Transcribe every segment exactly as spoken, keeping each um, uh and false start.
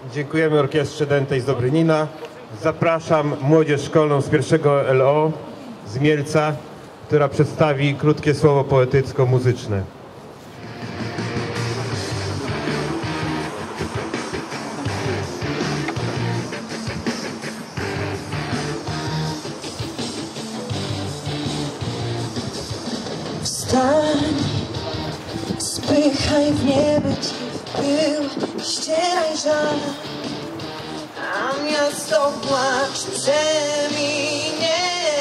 Dziękujemy Orkiestrze Dętej z Dobrynina. Zapraszam młodzież szkolną z pierwszego L O z Mielca, która przedstawi krótkie słowo poetycko-muzyczne. Wstań, spychaj w niebyt i w pył, ścieraj żal, a miasto płacz przeminie.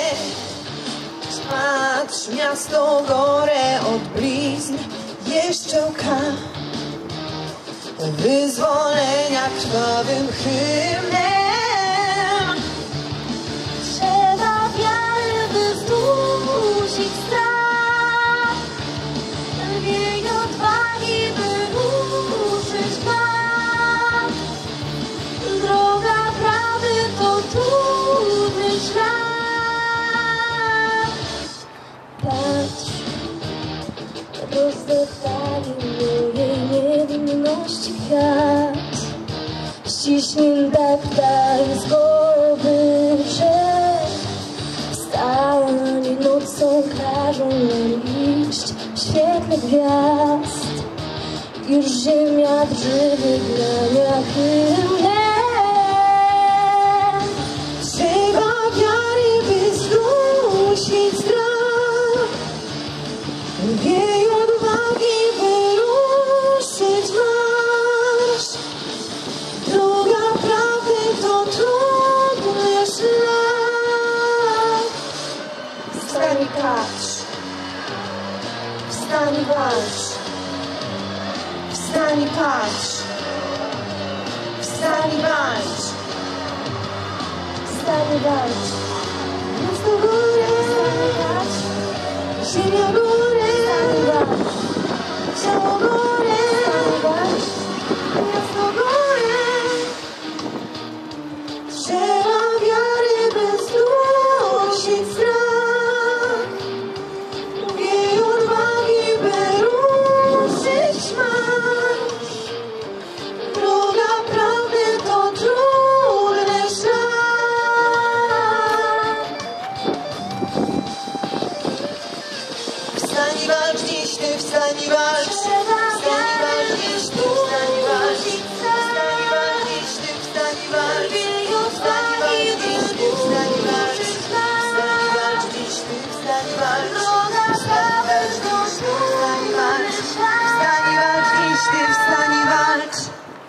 Patrz, miasto gore od blizn jeszcze łka wyzwolenia krwawym hymnem. Trzeba wiary, by zdusić strach, lwiej odwagi, by ruszyć brak. Droga prawdy to trudny szlak. Patrz, rozdeptali mojej niewinności kwiat, ściśnięta ptak z głowy brzeg. Wstań, nocą każą nam iść w świetle gwiazd. Już ziemia drży wygnania hymnem. Trzeba wiary, by zdusić strach, lwiej odwagi, by ruszyć marsz. Droga prawdy to trudny szlak. Wstań i patrz, wstań i walcz, wstań i patrz, wstań i walcz, wstań i walcz. Miasto góry, ziemia góry, ciało góry, miasto góry. Trzeba wiary, by zdusić strach, lwiej odwagi, by ruszyć marsz. Droga prawdy to trudny szlak. Wstań i walcz dziś, ty wstań i walcz. Wstań i walcz dziś, ty wstań i walcz. Wstań i walcz dziś, ty wstań i walcz. Wstań i walcz dziś, ty wstań i walcz. Wstań i walcz dziś, ty wstań i walcz. Wstań i walcz dziś, ty wstań i walcz. Wstań i walcz dziś, ty wstań i walcz.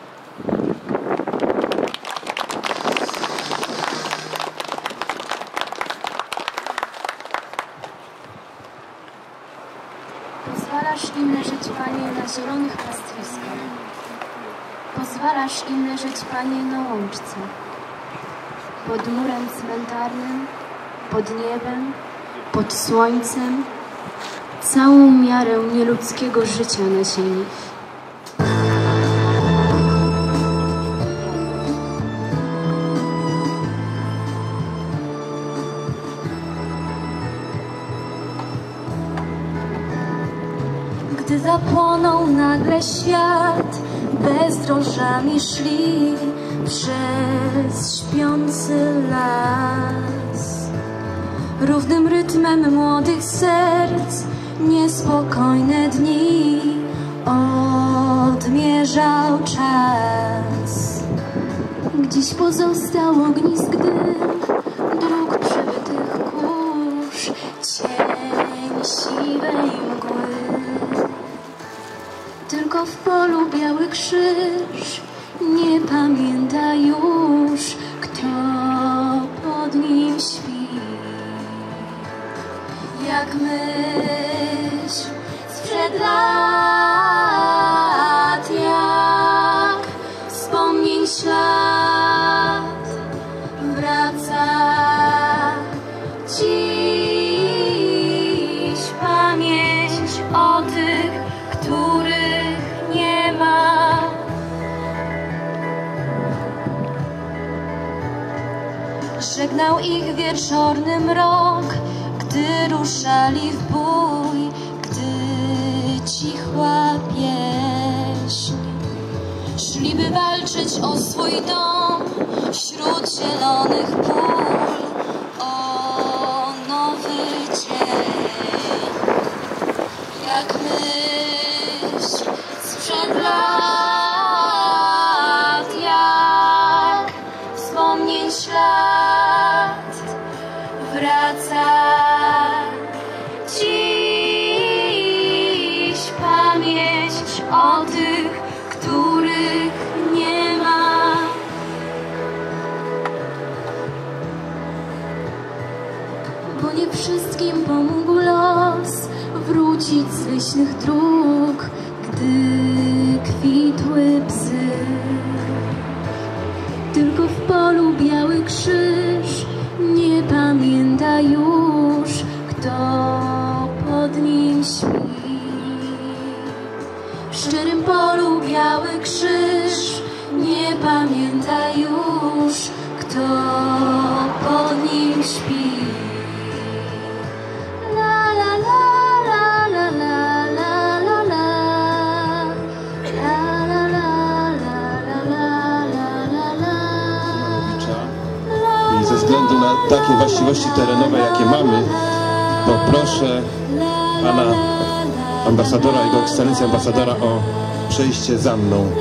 Pozwalasz im leżeć, Panie, na zielonych pastwiskach. Pozwalasz im leżeć, Panie, na łączce. Pod murem cmentarnym, pod niebem, pod słońcem. Całą miarę nieludzkiego życia na ziemi. Gdy zapłonął nagle świat, bezdrożami szli przez śpiący las. Równym rytmem młodych serc niespokojne dni odmierzał czas. Gdzieś pozostał ognisk dym, dróg przebytych kurz, cień siwej mgły. Tylko w polu biały krzyż nie pamięta już, kto pod nim śpi. Jak myśl sprzed lat, jak wspomnień ślad wraca dziś pamięć o tych, których nie ma. Żegnał ich wieczorny mrok, gdy ruszali w bój, gdy cichła pieśń. Szli by walczyć o swój dom wśród zielonych pól, o nowy dzień, jak myśl sprzed lat, jak wspomnień ślad wraca dziś pamięć o tych, których nie ma. Bo nie wszystkim pomógł los wrócić z leśnych dróg, gdy kwitły bzy. Tylko w polu biały krzyż nie pamięta już, kto pod nim śpi. W szczerym polu biały krzyż nie pamięta już, kto pod nim śpi. La la la la la la la la la. La la la la la la la la. I ze względu na takie właściwości terenowe, jakie mamy, poproszę pana ambasadora, jego ekscelencję ambasadora o przejście za mną.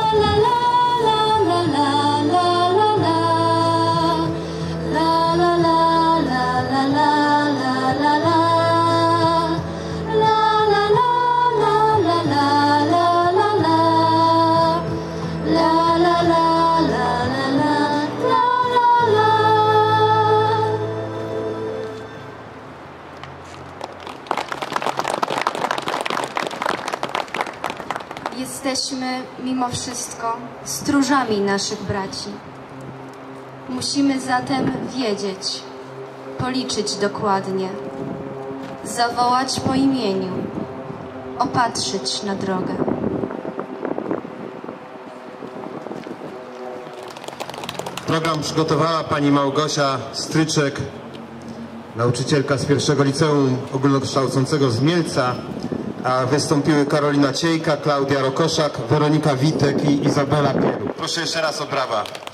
Jesteśmy mimo wszystko stróżami naszych braci. Musimy zatem wiedzieć, policzyć dokładnie, zawołać po imieniu, opatrzyć na drogę. Program przygotowała pani Małgosia Stryczek, nauczycielka z pierwszego liceum ogólnokształcącego z Mielca, a wystąpiły Karolina Ciejka, Klaudia Rokoszak, Weronika Witek i Izabela Pieru. Proszę jeszcze raz o brawa.